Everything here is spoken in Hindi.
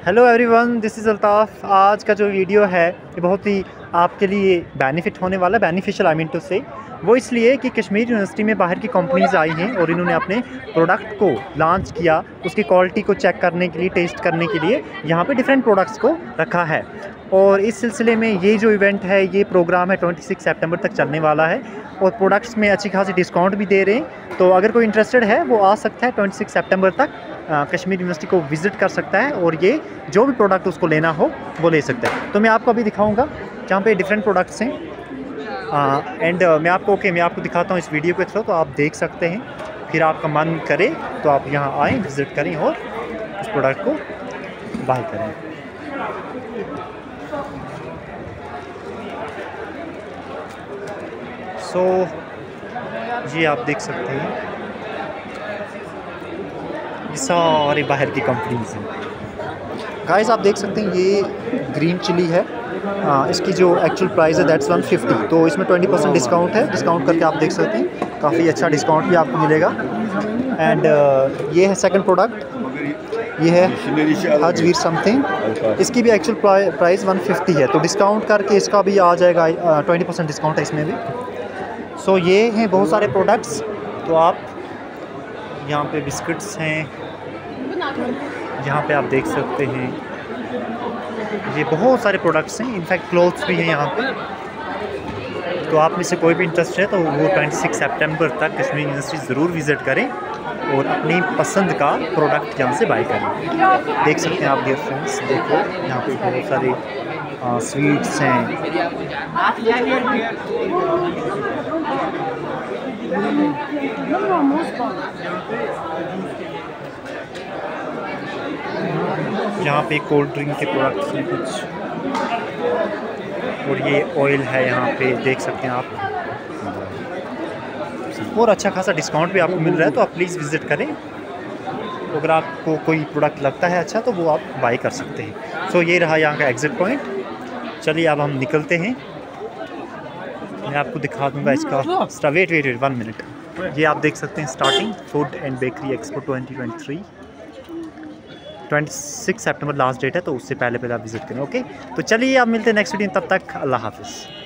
Hello everyone, this is Altaf. आज का जो वीडियो है ये बहुत ही आपके लिए बेनिफिट होने वाला, बेनिफिशियल आई मीन टू से। वो इसलिए कि कश्मीर यूनिवर्सिटी में बाहर की कंपनीज़ आई हैं और इन्होंने अपने प्रोडक्ट को लॉन्च किया, उसकी क्वालिटी को चेक करने के लिए, टेस्ट करने के लिए यहाँ पे डिफरेंट प्रोडक्ट्स को रखा है। और इस सिलसिले में ये जो इवेंट है, ये प्रोग्राम है 26 सितंबर तक चलने वाला है और प्रोडक्ट्स में अच्छी खासी डिस्काउंट भी दे रहे हैं। तो अगर कोई इंटरेस्टेड है वो आ सकता है 26 सितंबर तक कश्मीर यूनिवर्सिटी को विज़िट कर सकता है और ये जो भी प्रोडक्ट उसको लेना हो वो ले सकता है। तो मैं आपको अभी दिखाऊंगा जहाँ पे डिफरेंट प्रोडक्ट्स हैं एंड मैं आपको दिखाता हूँ इस वीडियो के थ्रू, तो आप देख सकते हैं। फिर आपका मन करे तो आप यहाँ आएँ, विज़िट करें और उस प्रोडक्ट को बाय करें। सो ये आप देख सकते हैं, ये सारी बाहर की कंपनीज हैं। गाइस आप देख सकते हैं ये ग्रीन चिली है, इसकी जो एक्चुअल प्राइस है दैट्स 150। तो इसमें 20% डिस्काउंट है। डिस्काउंट करके आप देख सकते हैं काफ़ी अच्छा डिस्काउंट भी आपको मिलेगा। एंड ये है सेकंड प्रोडक्ट, ये है हजवीर समथिंग। इसकी भी एक्चुअल प्राइस 150 है, तो डिस्काउंट करके इसका भी आ जाएगा 20% डिस्काउंट है इसमें भी। सो ये हैं बहुत सारे प्रोडक्ट्स। तो आप यहाँ पे बिस्किट्स हैं, यहाँ पे आप देख सकते हैं ये बहुत सारे प्रोडक्ट्स हैं, इनफैक्ट क्लोथ्स भी हैं यहाँ पे। तो आप में से कोई भी इंटरेस्ट है तो वो 26 सितंबर तक कश्मीर यूनिवर्सिटी ज़रूर विज़िट करें और अपनी पसंद का प्रोडक्ट यहाँ से बाय करें। देख सकते हैं आप डियर फ्रेंड्स, देखो यहाँ पे बहुत सारे स्वीट्स हैं। यहाँ पे कोल्ड ड्रिंक के प्रोडक्ट्स हैं कुछ, और ये ऑयल है यहाँ पे देख सकते हैं आप। और अच्छा खासा डिस्काउंट भी आपको मिल रहा है, तो आप प्लीज़ विज़िट करें। अगर आपको कोई प्रोडक्ट लगता है अच्छा तो वो आप बाय कर सकते हैं। सो ये रहा यहाँ का एग्ज़िट पॉइंट। चलिए अब हम निकलते हैं, मैं आपको दिखा दूँगा इसका। वेट 1 मिनट। ये आप देख सकते हैं starting food and bakery expo 2023, 26 सितंबर लास्ट डेट है, तो उससे पहले आप विज़िट करें। ओके, तो चलिए आप मिलते हैं नेक्स्ट वीडियो, तब तक अल्लाह हाफ़िज़।